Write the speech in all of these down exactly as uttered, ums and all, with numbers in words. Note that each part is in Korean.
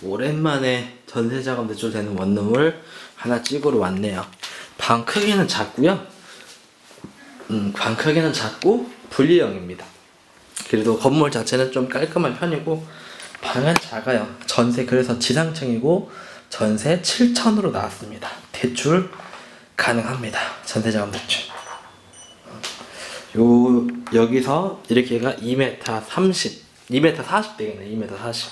오랜만에 전세자금 대출되는 원룸을 하나 찍으러 왔네요. 방 크기는 작고요. 음, 방 크기는 작고 분리형입니다. 그래도 건물 자체는 좀 깔끔한 편이고 방은 작아요. 전세 그래서 지상층이고 전세 칠천으로 나왔습니다. 대출 가능합니다. 전세자금 대출. 요 여기서 이렇게가 이 미터 삼십, 이 미터 사십 되겠네. 이 미터 사십.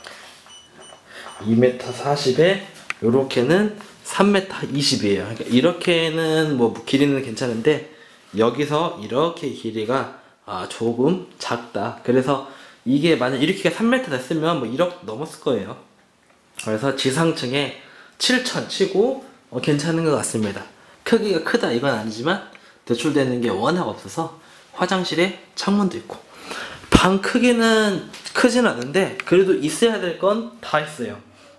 이 미터 사십에 요렇게는 삼 미터 이십이에요. 그러니까 이렇게는 뭐 길이는 괜찮은데 여기서 이렇게 길이가 아, 조금 작다. 그래서 이게 만약 이렇게가 삼 미터 됐으면 뭐 일억 넘었을 거예요. 그래서 지상층에 칠천 치고 어, 괜찮은 것 같습니다. 크기가 크다 이건 아니지만 대출되는 게 워낙 없어서 화장실에 창문도 있고 방 크기는 크진 않은데 그래도 있어야 될 건 다 있어요.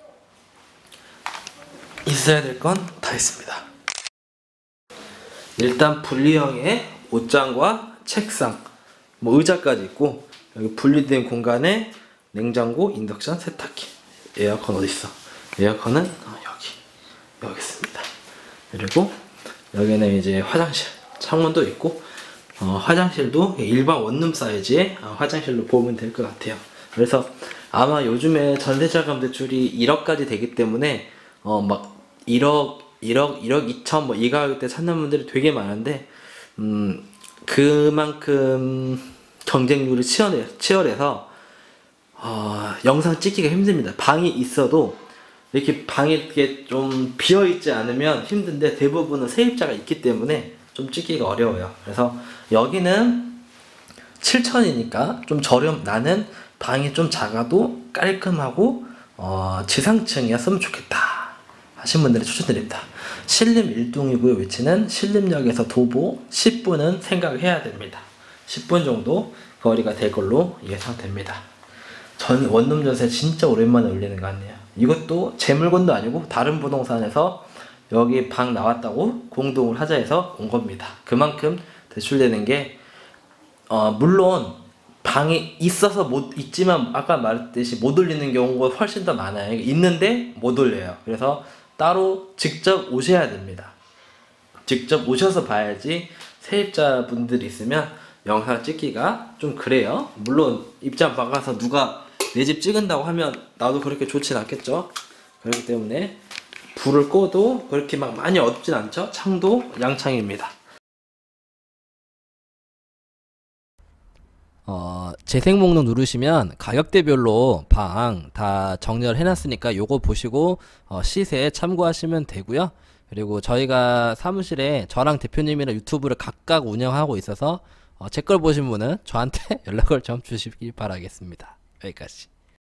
있어야 될 건 다 있습니다. 일단 분리형의 옷장과 책상, 뭐 의자까지 있고 여기 분리된 공간에 냉장고, 인덕션, 세탁기, 에어컨 어디 있어? 에어컨은 어, 여기 여기 있습니다. 그리고 여기는 이제 화장실, 창문도 있고 어, 화장실도 일반 원룸 사이즈의 어, 화장실로 보면 될 것 같아요. 그래서 아마 요즘에 전세자금 대출이 일억까지 되기 때문에 어, 막 일억, 일억, 일억 이천 뭐 이 가격대 찾는 분들이 되게 많은데 음, 그만큼 경쟁률이 치열해, 치열해서 어, 영상 찍기가 힘듭니다. 방이 있어도 이렇게 방이 이렇게 좀 비어있지 않으면 힘든데 대부분은 세입자가 있기 때문에 좀 찍기가 어려워요. 그래서 여기는 칠천이니까 좀 저렴, 나는 방이 좀 작아도 깔끔하고 어, 지상층이었으면 좋겠다 하신 분들이 추천드립니다. 신림 일 동이고요. 위치는 신림역에서 도보 십 분은 생각을 해야 됩니다. 십 분 정도 거리가 될 걸로 예상됩니다. 전 원룸 전세 진짜 오랜만에 올리는 것 같네요. 이것도 제 물건도 아니고 다른 부동산에서 여기 방 나왔다고 공동을 하자 해서 온 겁니다. 그만큼 대출되는 게 어, 물론 방이 있어서 못 있지만 아까 말했듯이 못 올리는 경우가 훨씬 더 많아요. 있는데 못 올려요. 그래서 따로 직접 오셔야 됩니다. 직접 오셔서 봐야지 세입자분들이 있으면 영상 찍기가 좀 그래요. 물론 입장 바꿔서 누가 내 집 찍은다고 하면 나도 그렇게 좋진 않겠죠. 그렇기 때문에 불을 꺼도 그렇게 막 많이 어둡진 않죠. 창도 양창입니다. 어, 재생 목록 누르시면 가격대별로 방 다 정렬 해놨으니까 요거 보시고 어, 시세 참고하시면 되고요. 그리고 저희가 사무실에 저랑 대표님이랑 유튜브를 각각 운영하고 있어서 어, 제 걸 보신 분은 저한테 연락을 좀 주시기 바라겠습니다. 여기까지.